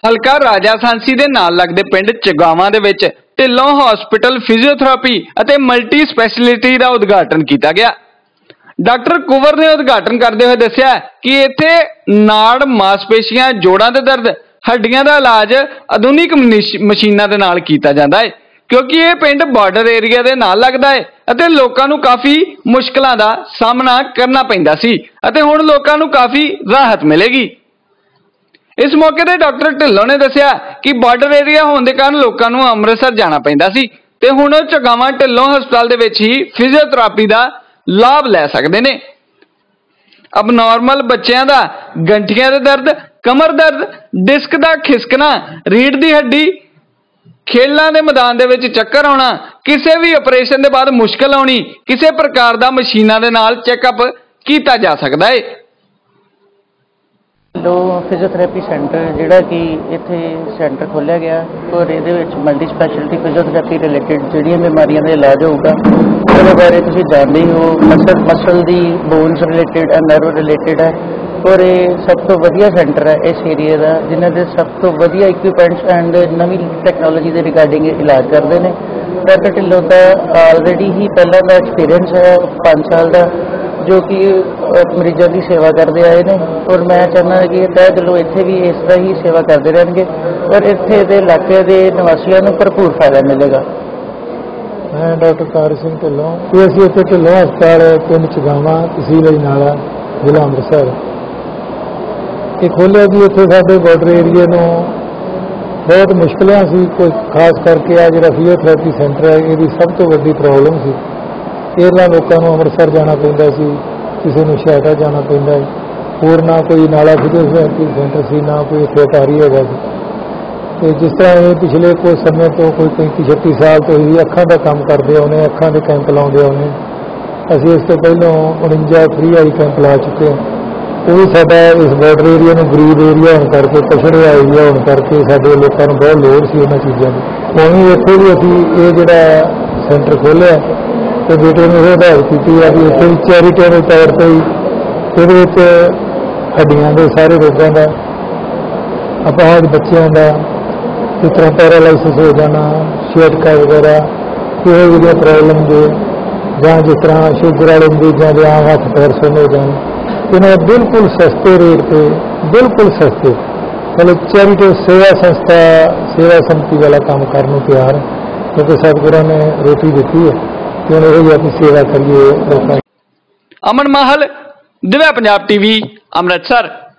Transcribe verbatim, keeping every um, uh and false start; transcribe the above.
हलका राजा सांसी दे नाल लगदे पिंड चगावां दे विच ढिल्लों हॉस्पिटल फिजियोथेरेपी अते मल्टी स्पैशलिटी का उद्घाटन किया गया। डॉक्टर कुंवर ने उद्घाटन करते हुए दस्सिया कि इत्थे नाड़ मांसपेशियां जोड़ां दे दर्द हड्डियां दा इलाज आधुनिक मशीनां दे नाल कीता जांदा है, क्योंकि यह पिंड बॉर्डर एरिया दे नाल लगदा है अते लोकां नूं काफ़ी मुश्किलां दा सामना करना पैंदा सी अते हुण लोकां नूं काफ़ी राहत मिलेगी। इस मौके ते डॉक्टर ढिल्लों ने दस्सिया कि बॉर्डर एरिया होने के कारण लोगों को अमृतसर जाना पैंदा सी ते हुण चगावां ढिल्लों हस्पताल दे विच ही फिजियोथेरेपी का लाभ लै सकदे ने। अब नॉर्मल बच्चों का गंठियां दे दर्द, कमर दर्द, डिस्क का खिसकना, रीढ़ की हड्डी, खेलों के मैदान दे विच चक्कर आना, किसी भी ऑपरेशन के बाद मुश्किल आनी, किसी प्रकार का मशीनों के नाल चैकअप किया जा सकता है। लो फिजियोथेरेपी सेंटर जिहड़ा कि इत्थे सेंटर खोलिया गया और ये मल्टी स्पैशलिटी फिजियोथेरेपी रिलेटिड जिहड़ियां बीमारियां दा इलाज होगा उसदे बारे तुसीं जाणदे ही हो। मसल मसल दी बोन्स रिलेटिड नर्व रिलेटिड है और ये सब तो वधिया सेंटर है इस एरिया का, जिन्हां दे सब तो वधिया इक्विपमेंट्स एंड नवीं टैक्नोलॉजी के रिगार्डिंग इलाज करते हैं। डॉक्टर ढिल्लों का ऑलरेडी ही पहला का एक्सपीरियंस है पाँच साल का, जो कि मरीजों की सेवा करते आए हैं और मैं चाहना कि तय दिलों इत्थे भी इस तरह ही सेवा करते रहेंगे और इत्थे दे इलाके के निवासियों को भरपूर फायदा मिलेगा। मैं डॉक्टर तार सिंह ढिल्लों कि असीं इत्थे ढिल्लों हस्पताल पिंड चगावां तहसील अजनाला जिला अमृतसर ये खोलिया कि इत्थे साडे बॉर्डर एरिए नूं बहुत मुश्किलां सी, कोई खास करके आ जिहड़ा फिजियोथेरेपी सेंटर है इसकी सब तो वड्डी प्रॉब्लम सी। इहनां लोकां नूं अमृतसर जाना पैंदा सी, किसी नूं शहटा जाना पैंदा है, होर ना कोई नाला फिजियोथेरेपी सेंटर सी, ना कोई इत्थे अटारी हैगा सी। ते जिस तरह ये पिछले कुछ समय तो कोई पैंती छत्ती साल तो ही अखां दा काम करदे आउणे, अखां दे कैंप लाउंदे आउणे। असीं इस तो पहलों उनंजा फ्री आई कैंप ला चुके हैं। वो भी साडा इस बॉर्डर एरिया नूं गरीब एरिया होने करके पछड़िया एरिया होने करके साडे लोकां नूं बहुत लोड़ सी इन्हां चीज़ां दी। हुण इत्थे भी असीं ये जिहड़ा सेंटर खोलिया तो बेटे ने हिदायत की है कि इतने चैरिटेबल तौर पर ये हड्डियां के सारे रोगों का, अपाहज बच्चों का, जिस तरह पैरालाइसिस हो जाना, शेटका वगैरह, किसी भी प्रॉब्लम जो जहाँ जिस तरह शुगर वाले मरीजों के आम हथ पैर सुन हो जाए, इन्हें बिल्कुल सस्ते रेट पे, बिल्कुल सस्ते मतलब चैरिटेबल सेवा संस्था सेवा समिति वाला काम करने तैयार है, क्योंकि सतगुरु ने रोटी दी है। सेवा करिए। अमन महल, दिव्या पंजाब टीवी, अमृतसर।